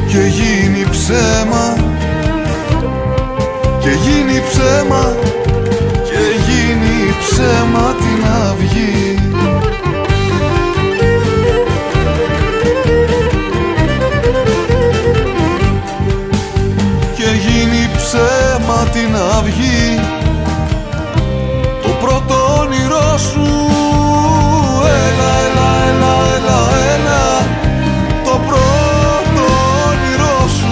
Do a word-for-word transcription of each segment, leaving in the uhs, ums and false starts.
και γίνει ψέμα, και γίνει ψέμα, και γίνει ψέμα την αυγή. Και γίνει ψέμα την αυγή το πρώτο όνειρό σου. Έλα, έλα, έλα, έλα, έλα, το πρώτο όνειρό σου.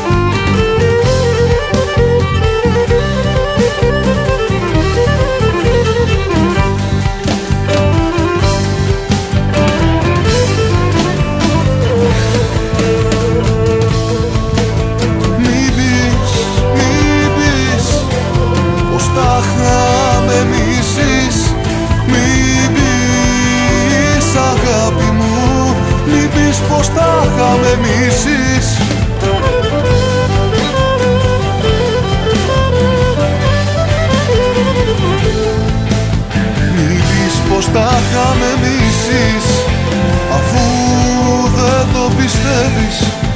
Μην πεις, μην πεις πως τα είχαμε μισείς. Μην πεις αγάπη μου, μην πεις πως τα είχαμε μισείς. Μην πεις πως τα είχαμε μισείς, αφού δεν το πιστεύεις.